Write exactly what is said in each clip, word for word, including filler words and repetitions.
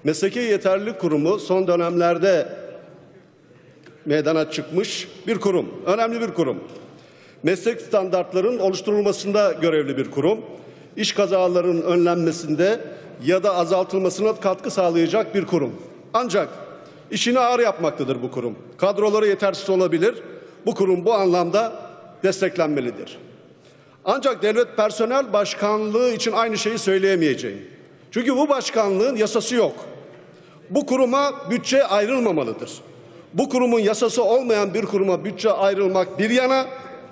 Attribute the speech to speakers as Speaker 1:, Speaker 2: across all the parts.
Speaker 1: Mesleki Yeterlilik Kurumu son dönemlerde meydana çıkmış bir kurum, önemli bir kurum. Meslek standartlarının oluşturulmasında görevli bir kurum. İş kazalarının önlenmesinde ya da azaltılmasına katkı sağlayacak bir kurum. Ancak işini ağır yapmaktadır bu kurum. Kadroları yetersiz olabilir. Bu kurum bu anlamda desteklenmelidir. Ancak Devlet Personel Başkanlığı için aynı şeyi söyleyemeyeceğim. Çünkü bu başkanlığın yasası yok. Bu kuruma bütçe ayrılmamalıdır. Bu kurumun yasası olmayan bir kuruma bütçe ayrılmak bir yana,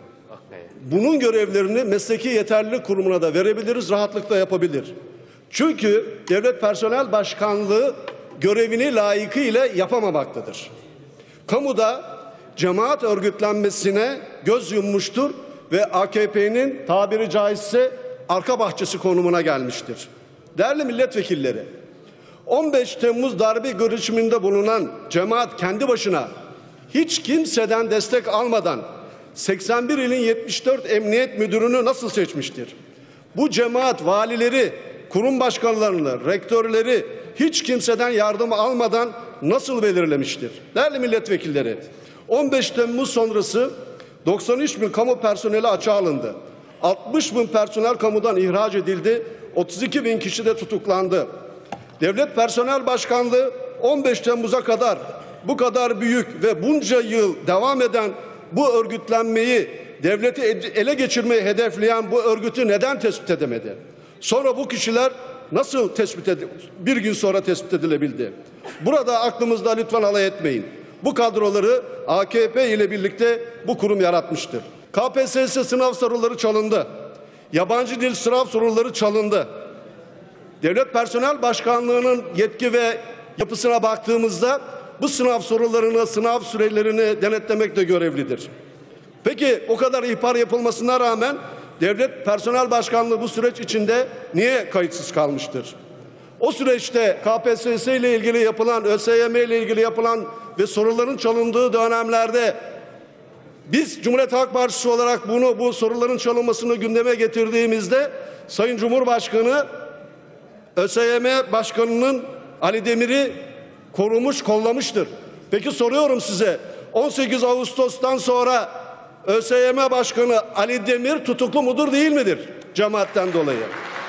Speaker 1: bunun görevlerini Mesleki Yeterlilik Kurumu'na da verebiliriz, rahatlıkla yapabilir. Çünkü Devlet Personel Başkanlığı görevini layıkıyla yapamamaktadır. Kamuda cemaat örgütlenmesine göz yummuştur ve A K P'nin tabiri caizse arka bahçesi konumuna gelmiştir. Değerli milletvekilleri, on beş Temmuz darbe girişiminde bulunan cemaat kendi başına hiç kimseden destek almadan seksen bir ilin yetmiş dört emniyet müdürünü nasıl seçmiştir? Bu cemaat valileri, kurum başkanlarını, rektörleri hiç kimseden yardım almadan nasıl belirlemiştir? Değerli milletvekilleri, on beş Temmuz sonrası doksan üç bin kamu personeli açığa alındı. altmış bin personel kamudan ihraç edildi. otuz iki bin kişi de tutuklandı. Devlet Personel Başkanlığı on beş Temmuz'a kadar bu kadar büyük ve bunca yıl devam eden bu örgütlenmeyi, devleti ele geçirmeyi hedefleyen bu örgütü neden tespit edemedi? Sonra bu kişiler nasıl tespit edildi? Bir gün sonra tespit edilebildi. Burada aklımızda lütfen alay etmeyin. Bu kadroları A K P ile birlikte bu kurum yaratmıştır. K P S S sınav soruları çalındı. Yabancı dil sınav soruları çalındı. Devlet Personel Başkanlığı'nın yetki ve yapısına baktığımızda bu sınav sorularını, sınav sürelerini denetlemekle görevlidir. Peki o kadar ihbar yapılmasına rağmen Devlet Personel Başkanlığı bu süreç içinde niye kayıtsız kalmıştır? O süreçte K P S S ile ilgili yapılan, ÖSYM ile ilgili yapılan ve soruların çalındığı dönemlerde biz Cumhuriyet Halk Partisi olarak bunu, bu soruların çalınmasını gündeme getirdiğimizde Sayın Cumhurbaşkanı ÖSYM Başkanı'nın Ali Demir'i korumuş, kollamıştır. Peki soruyorum size, on sekiz Ağustos'tan sonra ÖSYM Başkanı Ali Demir tutuklu mudur, değil midir cemaatten dolayı?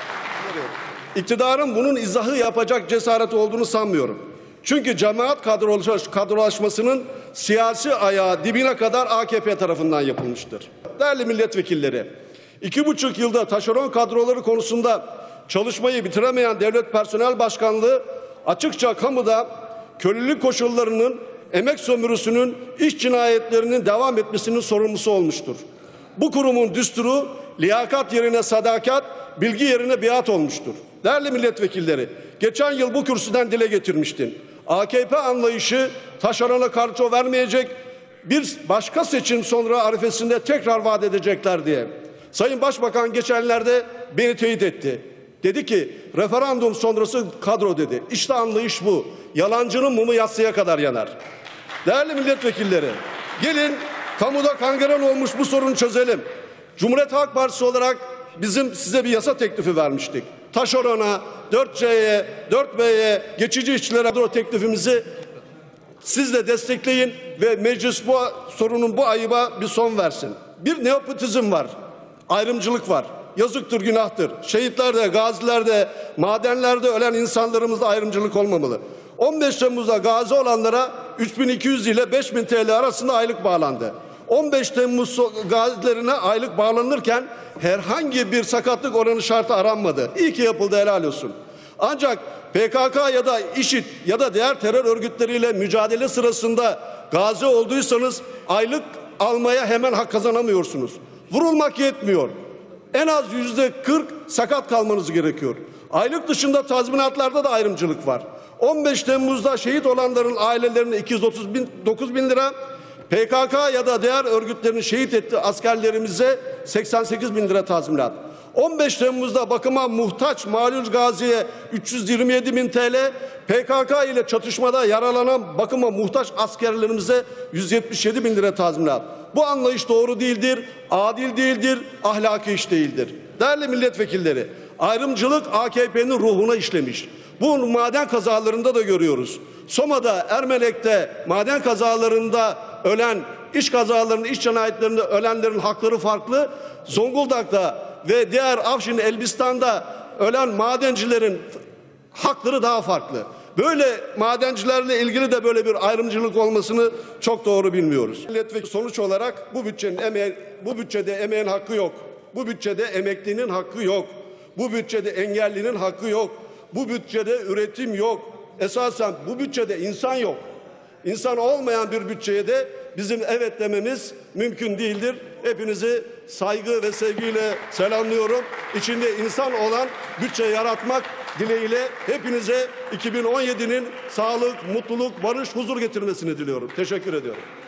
Speaker 1: İktidarın bunun izahı yapacak cesareti olduğunu sanmıyorum. Çünkü cemaat kadrolaşmasının siyasi ayağı dibine kadar A K P tarafından yapılmıştır. Değerli milletvekilleri, iki buçuk yılda taşeron kadroları konusunda çalışmayı bitiremeyen Devlet Personel Başkanlığı açıkça kamuda kölelik koşullarının, emek sömürüsünün, iş cinayetlerinin devam etmesinin sorumlusu olmuştur. Bu kurumun düsturu liyakat yerine sadakat, bilgi yerine biat olmuştur. Değerli milletvekilleri, geçen yıl bu kürsüden dile getirmiştim. A K P anlayışı taşerona karşı vermeyecek, bir başka seçim sonra arifesinde tekrar vaat edecekler diye. Sayın Başbakan geçenlerde beni teyit etti. Dedi ki referandum sonrası kadro dedi. İşte anlayış bu. Yalancının mumu yatsıya kadar yanar. Değerli milletvekilleri, gelin kamuda kangren olmuş bu sorunu çözelim. Cumhuriyet Halk Partisi olarak bizim size bir yasa teklifi vermiştik. Taşerona, dört C'ye, dört B'ye, geçici işçilere kadro teklifimizi siz de destekleyin ve meclis bu sorunun, bu ayıba bir son versin. Bir neopotizm var, ayrımcılık var. Yazıktır, günahtır. Şehitlerde, gazilerde, madenlerde ölen insanlarımızda ayrımcılık olmamalı. on beş Temmuz'da gazi olanlara üç bin iki yüz ile beş bin T L arasında aylık bağlandı. on beş Temmuz gazilerine aylık bağlanırken herhangi bir sakatlık oranı şartı aranmadı. İyi ki yapıldı, helal olsun. Ancak P K K ya da İŞİD ya da diğer terör örgütleriyle mücadele sırasında gazi olduysanız aylık almaya hemen hak kazanamıyorsunuz. Vurulmak yetmiyor. En az yüzde kırk sakat kalmanız gerekiyor. Aylık dışında tazminatlarda da ayrımcılık var. on beş Temmuz'da şehit olanların ailelerine iki yüz otuz dokuz bin lira, P K K ya da diğer örgütlerin şehit ettiği askerlerimize seksen sekiz bin lira tazminat. on beş Temmuz'da bakıma muhtaç malul gaziye üç yüz yirmi yedi bin T L, P K K ile çatışmada yaralanan bakıma muhtaç askerlerimize yüz yetmiş yedi bin lira tazminat. Bu anlayış doğru değildir, adil değildir, ahlaki iş değildir. Değerli milletvekilleri, ayrımcılık A K P'nin ruhuna işlemiş. Bu maden kazalarında da görüyoruz. Soma'da, Ermelek'te maden kazalarında ölen, iş kazalarında, iş cinayetlerinde ölenlerin hakları farklı. Zonguldak'ta ve diğer Afşin, Elbistan'da ölen madencilerin hakları daha farklı. Böyle madencilerle ilgili de böyle bir ayrımcılık olmasını çok doğru bilmiyoruz. Milletvekili sonuç olarak bu bütçenin emeği, bu bütçede emeğin hakkı yok. Bu bütçede emeklinin hakkı yok. Bu bütçede engellinin hakkı yok. Bu bütçede üretim yok. Esasen bu bütçede insan yok. İnsan olmayan bir bütçeye de bizim evet dememiz mümkün değildir. Hepinizi saygı ve sevgiyle selamlıyorum. İçinde insan olan bütçe yaratmak dileğiyle hepinize iki bin on yedi'nin sağlık, mutluluk, barış, huzur getirmesini diliyorum. Teşekkür ediyorum.